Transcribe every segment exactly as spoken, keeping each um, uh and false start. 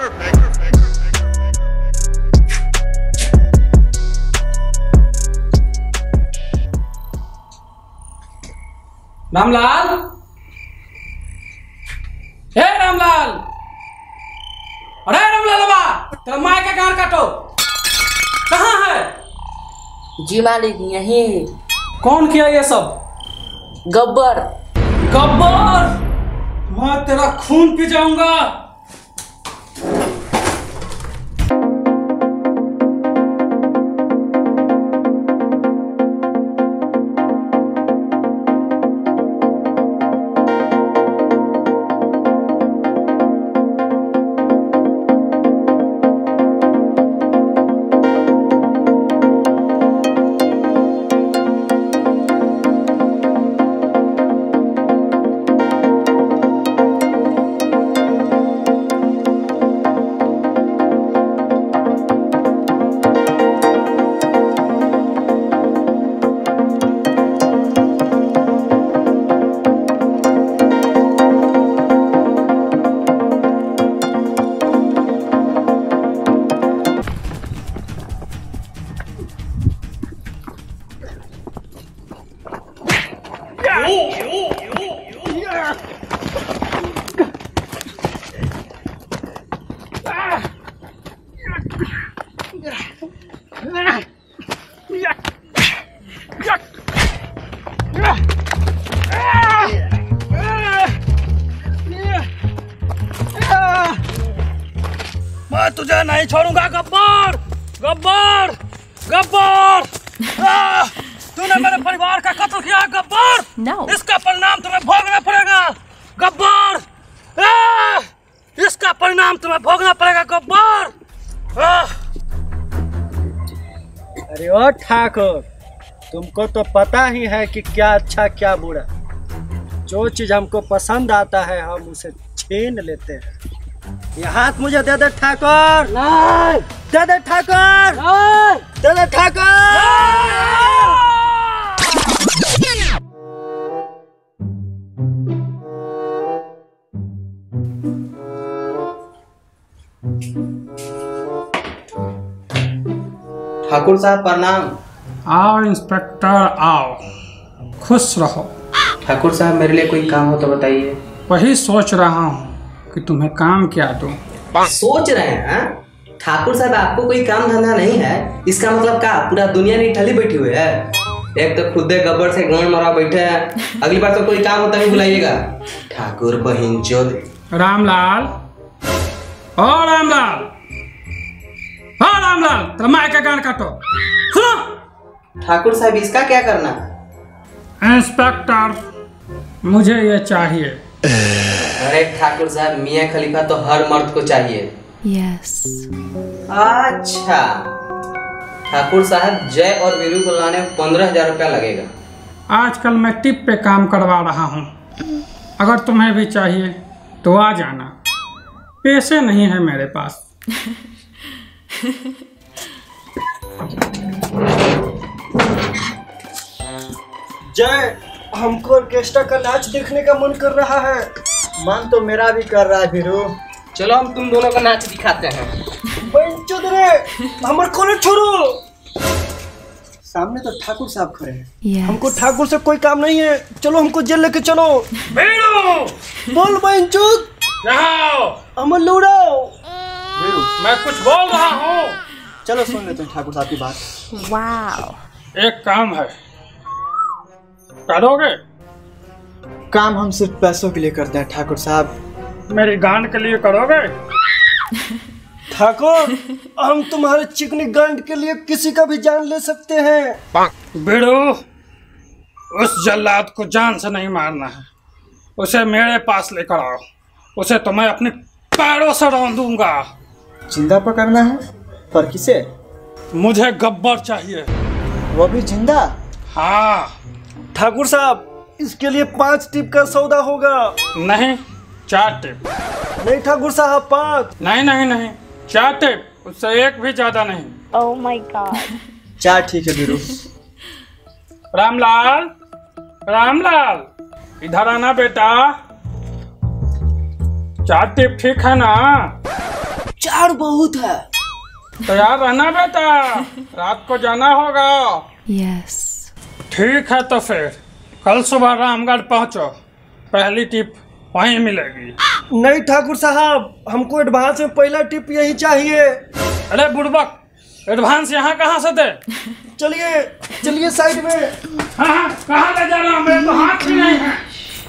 रामलाल, हे रामलाल, अरे रामलाल बाबा, तेरा माय का गान काटो। कहाँ है? जी मालिक यहीं। कौन किया ये सब? गब्बर। गब्बर, मैं तेरा खून पी जाऊंगा। मैं तुझे नहीं छोड़ूंगा गब्बर, गब्बर, गब्बर। तूने मेरे परिवार का कत्ल किया गब्बर। no. इसका परिणाम तुम्हें भोगना पड़ेगा गब्बर। इसका परिणाम तुम्हें भोगना पड़ेगा गब्बर। अरे ओ ठाकुर, तुमको तो पता ही है कि क्या अच्छा क्या बुरा। जो चीज हमको पसंद आता है हम उसे छीन लेते हैं। ये हाथ मुझे दे दे ठाकुर। नहीं। दे दे ठाकुर। नहीं। दे दे ठाकुर। ठाकुर साहब प्रणाम। आओ इंस्पेक्टर आओ, खुश रहो। ठाकुर साहब मेरे लिए कोई काम हो तो बताइए। वही सोच रहा हूँ कि तुम्हें काम क्या दूं। सोच रहे हैं? ठाकुर साहब आपको कोई काम धंधा नहीं है? इसका मतलब क्या पूरा दुनिया नहीं ठली बैठी हुई है? एक तो खुदे गब्बर से गांड मरा बैठे हैं, अगली बार तो कोई काम होता नहीं बुलाइएगा। ठाकुर बहिनचोद। रामलाल, ओ रामलाल, ओ रामलाल, तेरा माय का गान काटो। सुनो। ठाकुर साहब इसका क्या करना? इंस्पेक्टर, मुझे ये चाहिए। अरे ठाकुर साहब, मियाँ खलीफा तो हर मर्द को चाहिए। यस। अच्छा, ठाकुर साहब जय और वीरू को लाने में पंद्रह हजार रुपया लगेगा। आजकल मैं टिप पे काम करवा रहा हूँ, अगर तुम्हें भी चाहिए तो आ जाना। पैसे नहीं है मेरे पास। जय, हमको ऑर्केस्ट्रा का नाच देखने का मन कर रहा है। मन तो मेरा भी कर रहा है वीरू। चलो हम तुम दोनों का नाच दिखाते हैं। रे, हमारे कॉलेज छोड़ो। सामने तो ठाकुर साहब खड़े हैं। yes. हमको ठाकुर से कोई काम नहीं है, चलो हमको जेल लेके चलो। बोल बहनचोद। अमर लूड़ो। मैं कुछ बोल रहा हूँ। चलो सुन लेते हैं ठाकुर साहब की बात। वाह। एक काम है, करोगे? काम हम सिर्फ पैसों के लिए करते हैं ठाकुर साहब। मेरी गांड के लिए करोगे? ठाकुर, हम तुम्हारे चिकनी गांड के लिए किसी का भी जान ले सकते हैं। बिड़ू, उस जल्लाद को जान से नहीं मारना है, उसे मेरे पास लेकर आओ। उसे तो मैं अपने पैरों से रौंद दूंगा। जिंदा पकड़ना है? पर किसे? मुझे गब्बर चाहिए। वो भी जिंदा? हाँ। ठाकुर साहब, इसके लिए पांच टिप का सौदा होगा। नहीं, चार टिप। नहीं ठाकुर साहब, पांच। नहीं नहीं नहीं, चार टिप, उससे एक भी ज्यादा नहीं। Oh my God. चार ठीक है वीरू। रामलाल, रामलाल, इधर आना बेटा। चार टिप ठीक है ना? झाड़ बहुत है। तो यार रहना बेटा, रात को जाना होगा। Yes. ठीक है तो फिर कल सुबह रामगढ़ पहुंचो, पहली टिप वहीं मिलेगी। नहीं ठाकुर साहब, हमको एडवांस में पहला टिप यही चाहिए। अरे बुड़बक, एडवांस यहाँ कहाँ से दे? चलिए चलिए साइड में। हाँ हाँ, कहाँ ले जा रहा हूँ? मेरे तो हाथ भी नहीं है।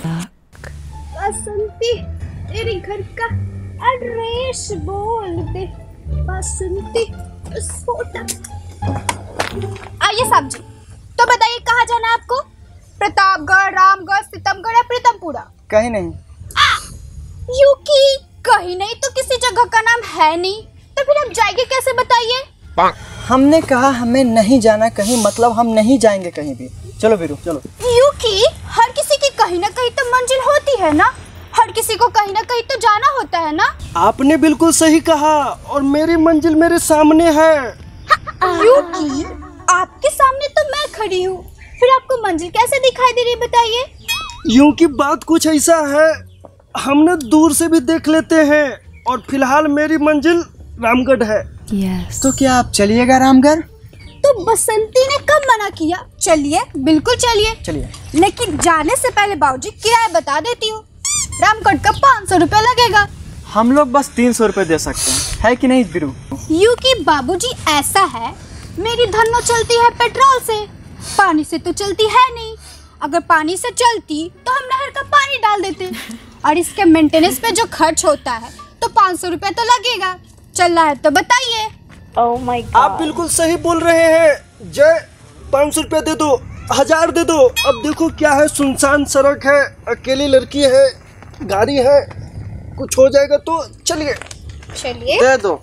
बसंती तेरे घर का एड्रेस बोल दे। बसंती सोटा। आइए साहब जी, तो बताइए कहाँ जाना है आपको? प्रतापगढ़, रामगढ़, सीतमगढ़ या प्रीतमपुरा? कहीं नहीं। यू की कहीं नहीं तो किसी जगह का नाम है नहीं, तो फिर आप जाएंगे कैसे बताइए? हमने कहा हमें नहीं जाना कहीं, मतलब हम नहीं जाएंगे कहीं भी। चलो वीरू चलो। यू की हर किसी की कहीं ना कहीं तो मंजिल होती है ना, हर किसी को कहीं ना कहीं तो जाना होता है ना। आपने बिल्कुल सही कहा, और मेरी मंजिल मेरे सामने है। यू की आपके सामने तो मैं खड़ी हूँ, फिर आपको मंजिल कैसे दिखाई दे रही है बताइए? यूं की बात कुछ ऐसा है, हमने दूर से भी देख लेते हैं, और फिलहाल मेरी मंजिल रामगढ़ है। Yes. तो क्या आप चलिएगा रामगढ़? तो बसंती ने कब मना किया? चलिए, बिल्कुल चलिए। चलिए। लेकिन जाने से पहले बाबूजी किराया बता देती हूँ, रामगढ़ का पाँच सौ रुपया लगेगा। हम लोग बस तीन सौ रुपये दे सकते हैं, है कि नहीं वीरू? यू की बाबूजी ऐसा है, मेरी धन्नो चलती है पेट्रोल से, पानी से तो चलती है नहीं। अगर पानी से चलती तो हम नहर का पानी डाल देते, और इसके मेंटेनेंस पे जो खर्च होता है तो पाँच सौ रुपया तो लगेगा। चलना है तो बताइए। Oh my God. आप बिल्कुल सही बोल रहे हैं जय, पाँच सौ रुपया दे दो, हजार दे दो। अब देखो क्या है, सुनसान सड़क है, अकेली लड़की है, गाड़ी है, कुछ हो जाएगा तो चलिए। चलिए दे दो।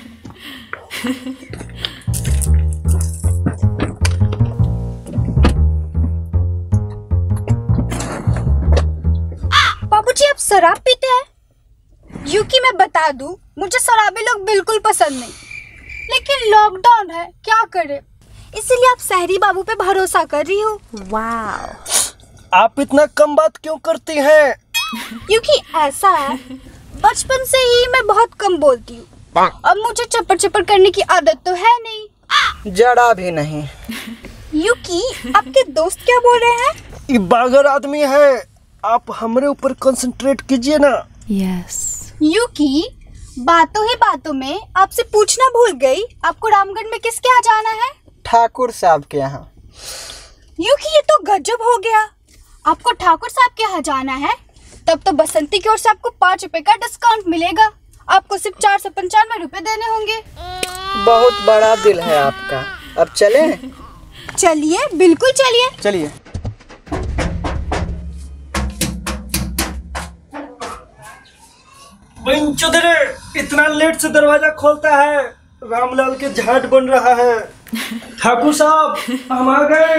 बाबूजी आप शराब पीते हैं? यू की मैं बता दूं, मुझे शराबी लोग बिल्कुल पसंद नहीं, लेकिन लॉकडाउन है क्या करे, इसीलिए आप सहरी बाबू पे भरोसा कर रही हूँ। Wow. आप इतना कम बात क्यों करती हैं? क्योंकि ऐसा है, बचपन से ही मैं बहुत कम बोलती हूँ, अब मुझे चप्पड़ चप्पड़ करने की आदत तो है नहीं। जरा भी नहीं। यू की आपके दोस्त क्या बोल रहे हैं? ये बागर आदमी है, आप हमारे ऊपर कंसंट्रेट कीजिए ना। Yes. यू की बातों ही बातों में आपसे पूछना भूल गई, आपको रामगढ़ में किसके यहाँ जाना है? ठाकुर साहब के यहाँ। यू की ये तो गजब हो गया, आपको ठाकुर साहब के यहाँ जाना है, तब तो बसंती की ओर से आपको पाँच रुपए का डिस्काउंट मिलेगा, आपको सिर्फ चार सौ पंचानवे रुपए देने होंगे। बहुत बड़ा दिल है आपका। अब चले? चलिए, बिल्कुल चलिए। चलिए। चौधरी इतना लेट से दरवाजा खोलता है, रामलाल के झाट बन रहा है। ठाकुर साहब हम आ गए,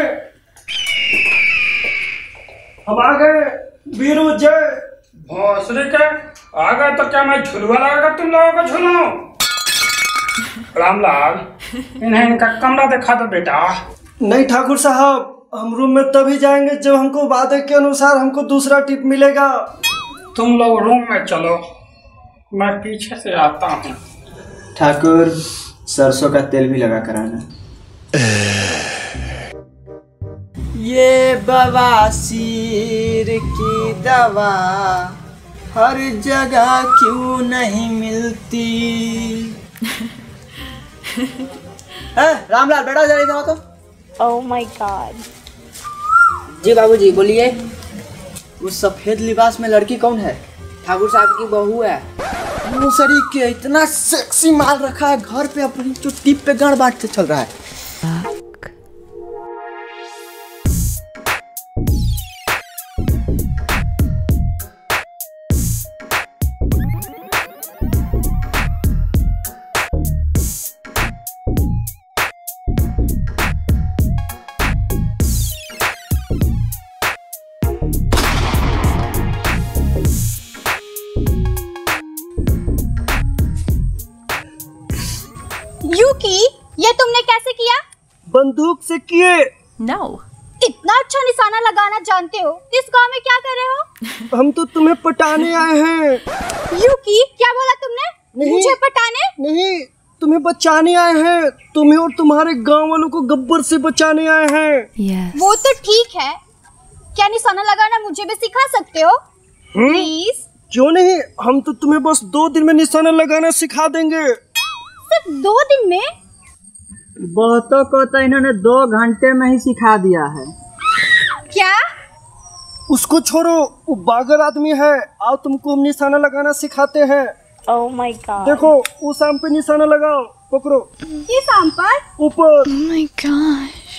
हम आ गए। वीरू जय। भोसड़ी के आ गए तो क्या मैं झुलवा लगाकर तुम लोगों को झुलाऊं? रामलाल, इन्हें इनका कमरा दिखा दो बेटा। नहीं ठाकुर साहब, हम रूम में तभी जाएंगे जब हमको वादे के अनुसार हमको दूसरा टिप मिलेगा। तुम लोग रूम में चलो, मैं पीछे से आता हूँ। ठाकुर सरसों का तेल भी लगा कर आना। ये बवासीर की दवा हर जगह क्यों नहीं मिलती? ए, रामलाल बेटा जरा इधर आओ तो। Oh my God. जी बाबूजी बोलिए। उस सफेद लिबास में लड़की कौन है? ठाकुर साहब की बहू है। मुसरी के इतना सेक्सी माल रखा है घर पे, अपनी जो टिप पे गाड़ बांटते चल रहा है। यूकी, ये तुमने कैसे किया? बंदूक से किए। No. इतना अच्छा निशाना लगाना जानते हो, इस गांव में क्या कर रहे हो? हम तो तुम्हें पटाने आए हैं। यूकी, क्या बोला तुमने? नहीं मुझे पटाने? नहीं, तुम्हें बचाने आए हैं। तुम्हें और तुम्हारे गांव वालों को गब्बर से बचाने आए हैं। Yes. वो तो ठीक है, क्या निशाना लगाना मुझे भी सिखा सकते हो प्लीज? क्यों नहीं, हम तो तुम्हें बस दो दिन में निशाना लगाना सिखा देंगे। सिर्फ दो दिन में? बहुतों को तो इन्होंने दो घंटे में ही सिखा दिया है। क्या? उसको छोड़ो, वो बागर आदमी है। आओ तुमको हम निशाना लगाना सिखाते हैं। Oh my god. देखो, उस आम पे निशाना लगाओ, पकड़ो। किस आम पर? ऊपर। Oh my gosh.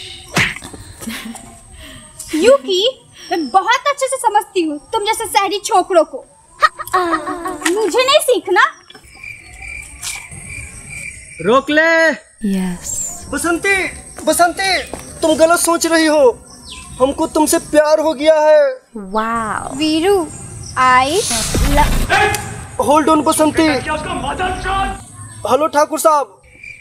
यूकी, मैं बहुत अच्छे से समझती हूँ तुम जैसे शहरी छोकरों को। मुझे नहीं सीखना। रोक ले। Yes. बसंती, बसंती, तुम गलत सोच रही हो। हमको तुमसे प्यार हो गया है। Wow. Veeru, I hold on Basanti. Hello Thakur साहब।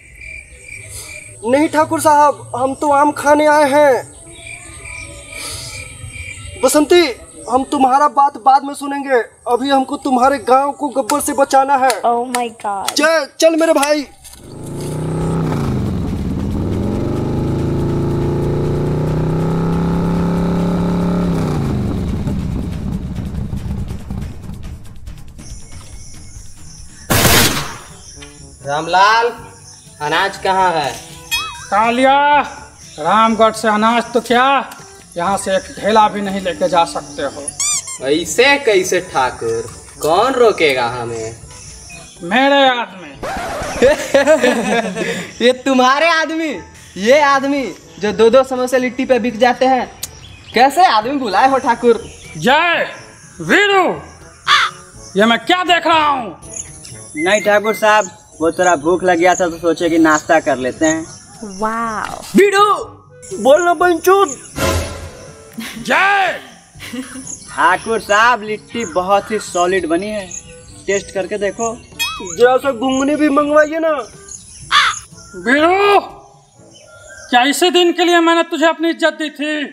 नहीं ठाकुर साहब, हम तो आम खाने आए हैं। बसंती, हम तुम्हारा बात बाद में सुनेंगे। अभी हमको तुम्हारे गांव को गब्बर से बचाना है। Oh my god. जय, चल मेरे भाई। रामलाल, अनाज कहाँ है? कालिया, रामगढ़ से अनाज तो क्या, यहाँ से एक ढेला भी नहीं लेके जा सकते हो। ऐसे कैसे ठाकुर, कौन रोकेगा हमें? मेरे आदमी। ये तुम्हारे आदमी? ये आदमी जो दो दो समोसे लिट्टी पे बिक जाते हैं, कैसे आदमी बुलाए हो ठाकुर? जय वीरू, ये मैं क्या देख रहा हूँ? नहीं ठाकुर साहब, वो थोड़ा भूख लग गया था तो सोचे कि नाश्ता कर लेते हैं। Wow. वीरू, बोलना बंचूद। जय। ठाकुर साहब, लिट्टी बहुत ही सॉलिड बनी है, टेस्ट करके देखो। जरा सा घुंगनी भी मंगवाइए ना। वीरू, क्या इसी दिन के लिए मैंने तुझे अपनी इज्जत दी थी?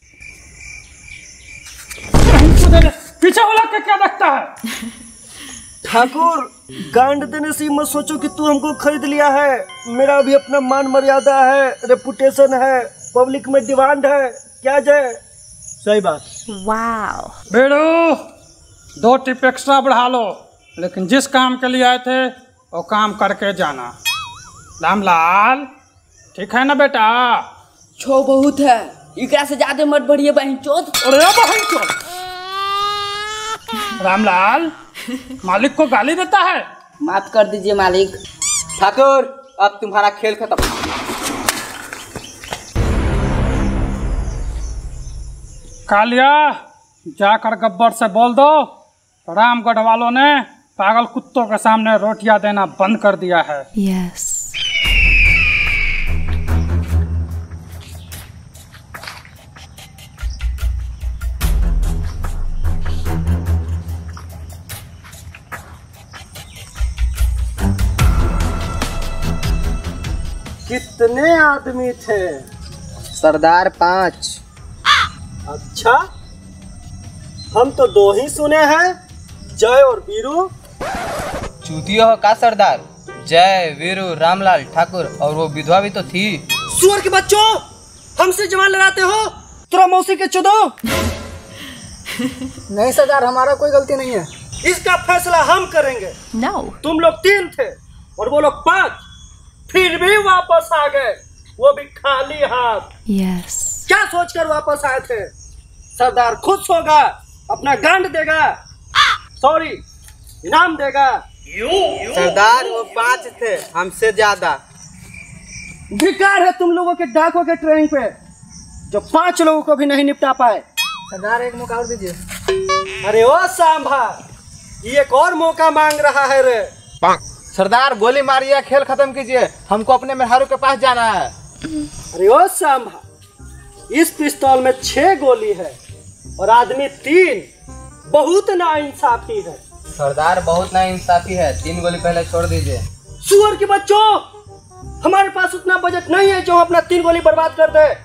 पीछे वाला के क्या देखता है? ठाकुर, गांड देने से मत सोचो कि तू हमको खरीद लिया है। मेरा भी अपना मान मर्यादा है, रेपुटेशन है, पब्लिक में डिमांड है। क्या जय? सही बात। Wow. बेड़ू, दो टिप एक्स्ट्रा बढ़ा लो, लेकिन जिस काम के लिए आए थे वो काम करके जाना। रामलाल, ठीक है ना बेटा? छो बहुत है, इकरा से ज्यादा मत बढ़िए बहन चोद। अरे बहन चोद! रामलाल, मालिक को गाली देता है। माफ कर दीजिए मालिक। ठाकुर, अब तुम्हारा खेल खत्म। कालिया, जाकर गब्बर से बोल दो, रामगढ़ वालों ने पागल कुत्तों के सामने रोटियां देना बंद कर दिया है। Yes. कितने आदमी थे? सरदार पांच। अच्छा, हम तो दो ही सुने हैं, जय और वीरू। चूतिया हो का सरदार? जय, वीरू, रामलाल, ठाकुर और वो विधवा भी तो थी। सुअर के बच्चों, हमसे जवान लड़ाते हो? तेरा मौसी के चुदो। नहीं सरदार, हमारा कोई गलती नहीं है। इसका फैसला हम करेंगे। No. तुम लोग तीन थे और वो लोग पांच, फिर भी वापस आ गए, वो भी खाली हाथ। Yes. क्या सोचकर वापस आए थे? सरदार खुश होगा, अपना गांड देगा, सॉरी इनाम देगा। सरदार वो पांच थे, हमसे ज्यादा। धिक्कार है तुम लोगों के डाकों के ट्रेनिंग पे, जो पांच लोगों को भी नहीं निपटा पाए। सरदार, एक मौका और दीजिए। अरे ओ सांभा, ये एक और मौका मांग रहा है रे। सरदार, गोली मारिए, खेल खत्म कीजिए, हमको अपने मेहरारू के पास जाना है। अरे ओ सांभा, इस पिस्तौल में छह गोली है और आदमी तीन, बहुत नाइंसाफी है। सरदार, बहुत नाइंसाफी है, तीन गोली पहले छोड़ दीजिए। सुअर के बच्चों, हमारे पास उतना बजट नहीं है जो अपना तीन गोली बर्बाद कर दे।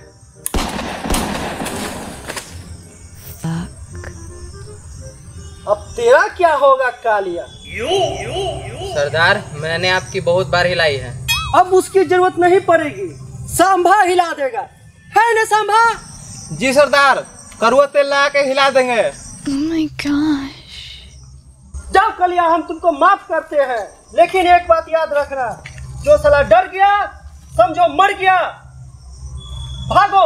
अब तेरा क्या होगा कालिया? सरदार मैंने आपकी बहुत बार हिलाई है। अब उसकी जरूरत नहीं पड़ेगी, सांभा हिला देगा, है ना सांभा? जी सरदार, कड़वा तेल ला के हिला देंगे। Oh my gosh. जाओ कलिया, हम तुमको माफ करते हैं, लेकिन एक बात याद रखना, जो साला डर गया समझो मर गया। भागो।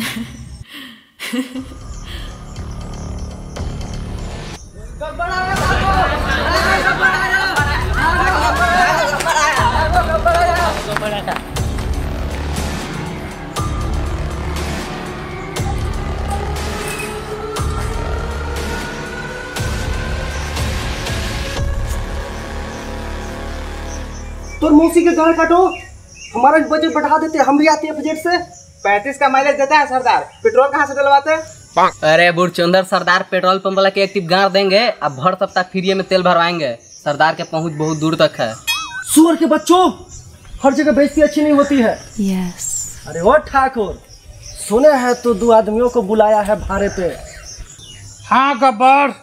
तो मौसी के गाड़ काटो, हमारा बजट बढ़ा देते, हम भी आते हैं बजट से। पैंतीस का माइलेज देता है सरदार, पेट्रोल कहाँ से डलवाते हैं? अरे बुढ़चुंदर, सरदार पेट्रोल पंप वाला के एक टिप गाड़ देंगे, अब भर सप्ताह फ्री में तेल भरवाएंगे। सरदार के पहुंच बहुत दूर तक है। सुअर के बच्चों, हर जगह बेइज्जती अच्छी नहीं होती है। Yes. अरे ओ ठाकुर, सुने हैं तो दो आदमियों को बुलाया है भाड़े पे। हाँ गब्बर।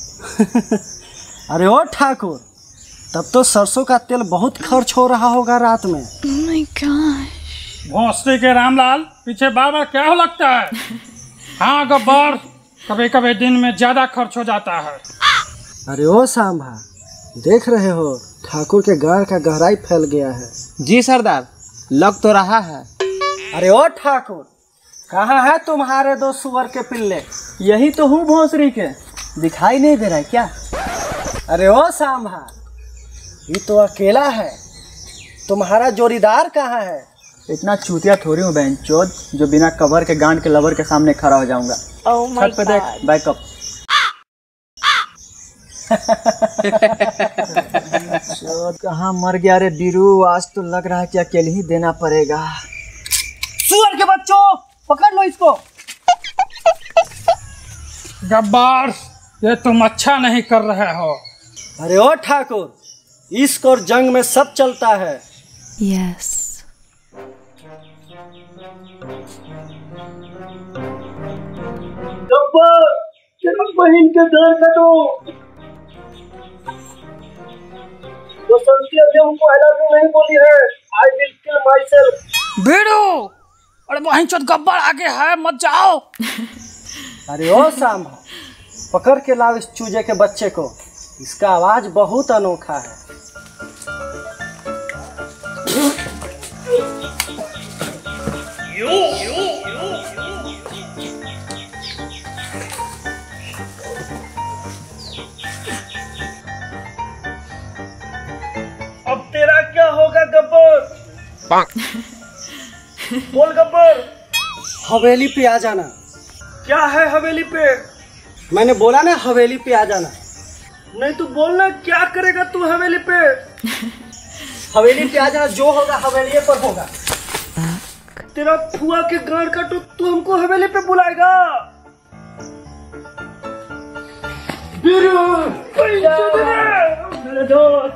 अरे ओ ठाकुर, तब तो सरसों का तेल बहुत खर्च हो रहा होगा रात में। Oh my gosh. भोंसले के रामलाल, पीछे बार बार क्या हो लगता है? हाँ गब्बर, कभी कभी दिन में ज्यादा खर्च हो जाता है। अरे ओ सांभा, देख रहे हो ठाकुर के गाड़ का गहराई फैल गया है। जी सरदार, लग तो रहा है। अरे ओ ठाकुर, कहाँ है तुम्हारे दो सुअर के पिल्ले? यही तो हूँ भोंसरी के, दिखाई नहीं दे रहा है क्या? अरे ओ सांभा, ये तो अकेला है, तुम्हारा जोड़ीदार कहाँ है? इतना चूतिया थोड़ी हूँ बहन चोद, जो बिना कवर के गांड के लवर के सामने खड़ा हो जाऊंगा। Oh my छत पे देख, God. बैकअप। कहाँ मर गया रे बीरू, आज तो लग रहा है कि अकेले ही देना पड़ेगा। सुअर के बच्चों, पकड़ लो इसको। गब्बर, ये तुम अच्छा नहीं कर रहे हो। अरे ओ ठाकुर, इश्क और जंग में सब चलता है। Yes. गब्बर, तेरा बहन के घर काटो। तो संती अभी हमको आई लव यू नहीं बोली है। I will kill my self. बीड़ू, अरे वहीं चोट गब्बर आगे है, मत जाओ। अरे ओ सांभा, पकड़ के लाओ इस चूजे के बच्चे को, इसका आवाज बहुत अनोखा है। अब तेरा क्या होगा गब्बर? बोल गब्बर। हवेली पे आ जाना। क्या है हवेली पे? मैंने बोला ना हवेली पे आ जाना। नहीं तो बोलना क्या करेगा तू हवेली पे? हवेली पे आ जाना, जो होगा हवेली पर होगा। तेरा फुआ के गाड़ का तो तू हमको हवेली पे बुलाएगा। मेरे दोस्त,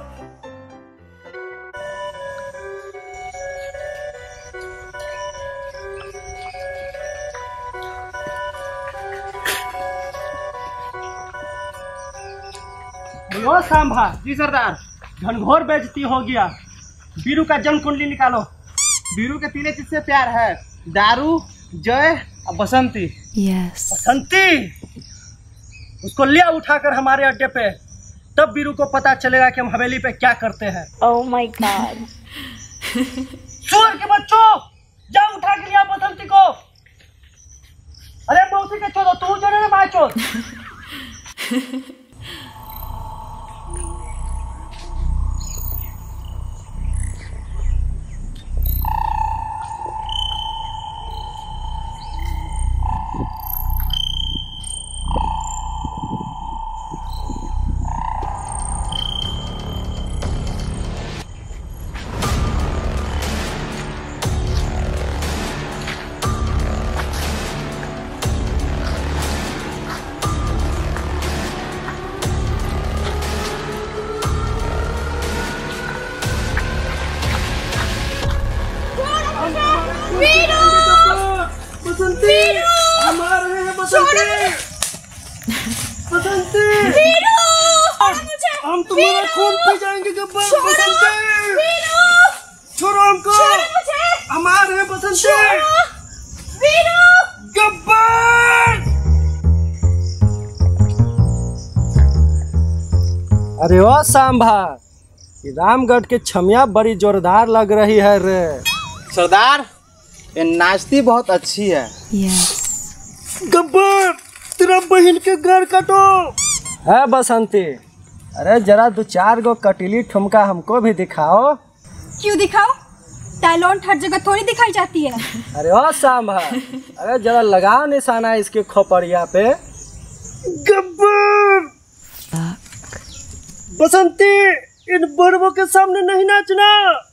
बोलो सांभा। जी सरदार। घनघोर बेइज्जती हो गया। बीरू का जन्म कुंडली निकालो। बीरू के तीन चीज से प्यार है, दारू, जय और बसंती। Yes. बसंती, उसको ले उठाकर हमारे अड्डे पे, तब बीरू को पता चलेगा कि हम हवेली पे क्या करते हैं। Oh my God. सुअर के बच्चों, जाओ उठा के लिया बसंती को। अरे मौसी के चोदो, तू जो ना माँ चोद। बसंती, हमारे हैं बसंती। बसंती, वीरू, मुझे हम तुम्हारा खून पी जाएंगे गब्बर। बसंती छोड़ो हमको, हमारे हैं बसंती। गब्बर अरे ओ सांभा, ये रामगढ़ के छमिया बड़ी जोरदार लग रही है रे। सरदार ये नाचती बहुत अच्छी है। Yes. गब्बर तेरा बहन के घर कटो है बसंती। अरे जरा दो चार गो कटीली ठुमका हमको भी दिखाओ। क्यों दिखाओ? टैलेंट हर जगह थोड़ी दिखाई जाती है। अरे ओ सांभा, अरे जरा लगाओ निशाना इसके खोपड़िया पे। गब्बर बसंती इन बड़ों के सामने नहीं नाचना।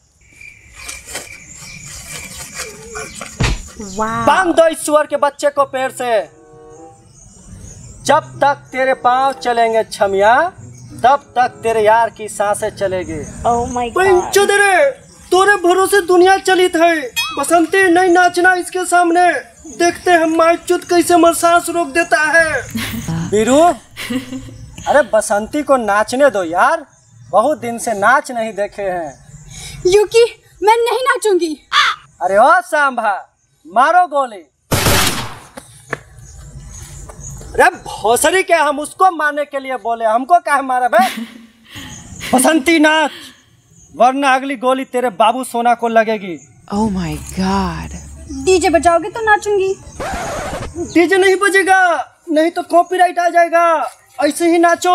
Wow. बांध दो ईश्वर के बच्चे को पैर से। जब तक तेरे पांव चलेंगे छमिया, तब तक तेरे यार की सांसें चलेगी। Oh my God. चौधरी तोरे भरोसे दुनिया चलित है। बसंती नहीं नाचना इसके सामने। देखते हैं मायचुत कैसे मर सांस रोक देता है। बीरू अरे बसंती को नाचने दो यार, बहुत दिन से नाच नहीं देखे हैं। यूकी मैं नहीं नाचूंगी। अरे ओ सांभा मारो गोली। अरे भोसड़ी के हम उसको मारने के लिए बोले, हमको काहे मारा बे? बसंती नाच, वरना अगली गोली तेरे बाबू सोना को लगेगी। Oh my God. डीजे बजाओगे तो नाचूंगी। डीजे नहीं बजेगा, नहीं तो कॉपीराइट आ जाएगा। ऐसे ही नाचो।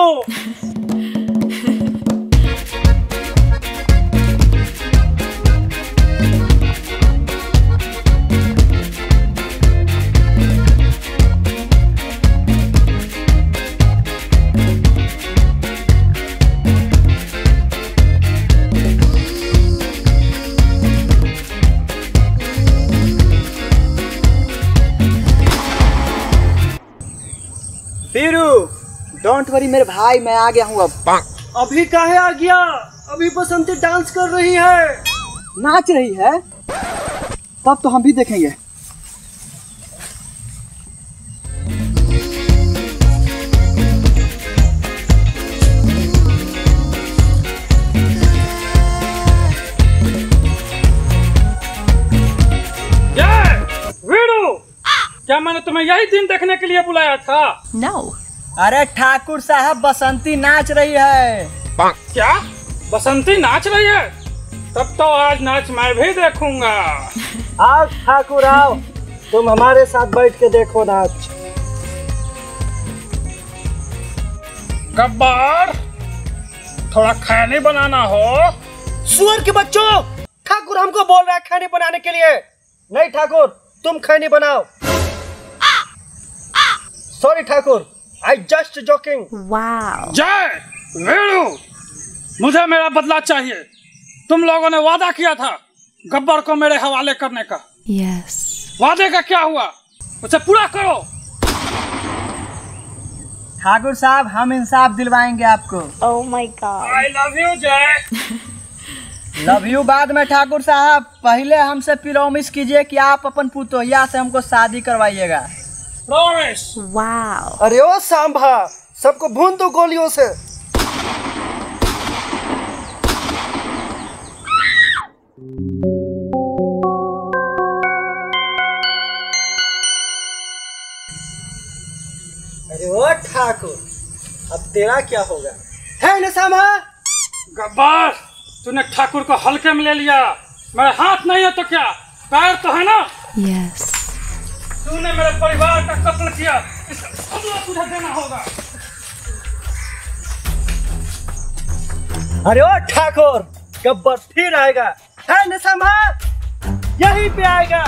डोंट वरी मेरे भाई, मैं आ गया हूँ अब। अभी काहे आ गया? अभी बसंती डांस कर रही है। नाच रही है तब तो हम भी देखेंगे। क्या मैंने तुम्हें यही दिन देखने के लिए बुलाया था? No. अरे ठाकुर साहब बसंती नाच रही है। क्या बसंती नाच रही है? तब तो आज नाच मैं भी देखूंगा। आओ ठाकुर आओ, तुम हमारे साथ बैठ के देखो नाच। गब्बर थोड़ा खैनी बनाना हो। सुअर के बच्चों, ठाकुर हमको बोल रहा है खैनी बनाने के लिए। नहीं ठाकुर, तुम खैनी बनाओ। Sorry Thakur, I just joking. Wow. Jai Veeru, मुझे मेरा बदला चाहिए। तुम लोगों ने वादा किया था गब्बर को मेरे हवाले करने का। Yes. वादे का क्या हुआ? उसे पूरा करो। ठाकुर साहब हम इंसाफ दिलवाएंगे आपको। Oh my God. I love you Jai. Love you बाद में ठाकुर साहब, पहले हमसे प्रॉमिस कीजिए कि आप अपन पुतोहिया से हमको शादी करवाइएगा। प्रॉमिस। Wow. अरे ओ सांभा, सबको भून दो गोलियों से। अरे ओ ठाकुर, अब तेरा क्या होगा? है ना सांभा? गब्बर तूने ठाकुर को हल्के में ले लिया। मेरे हाथ नहीं है तो क्या, पैर तो है ना। Yes. तूने मेरे परिवार का कत्ल किया, इसका बदला तुझे देना होगा। अरे ओ ठाकुर, गब्बर फिर आएगा। है न सांभा? यहीं पे आएगा।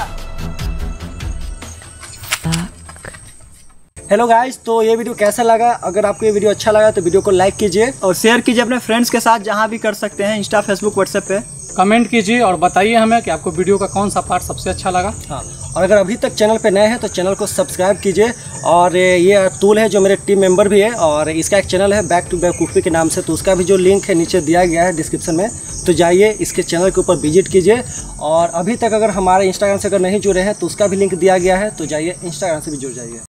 हेलो गाइस, तो ये वीडियो कैसा लगा? अगर आपको ये वीडियो अच्छा लगा तो वीडियो को लाइक कीजिए और शेयर कीजिए अपने फ्रेंड्स के साथ, जहाँ भी कर सकते हैं, इंस्टा फेसबुक व्हाट्सएप पे। कमेंट कीजिए और बताइए हमें कि आपको वीडियो का कौन सा पार्ट सबसे अच्छा लगा। हाँ, और अगर अभी तक चैनल पे नए हैं तो चैनल को सब्सक्राइब कीजिए। और ये अतुल है जो मेरे टीम मेंबर भी है, और इसका एक चैनल है बैक टू बेवकूफ़ी के नाम से, तो उसका भी जो लिंक है नीचे दिया गया है डिस्क्रिप्शन में, तो जाइए इसके चैनल के ऊपर विजिट कीजिए। और अभी तक अगर हमारे इंस्टाग्राम से अगर नहीं जुड़े हैं तो उसका भी लिंक दिया गया है, तो जाइए इंस्टाग्राम से भी जुड़ जाइए।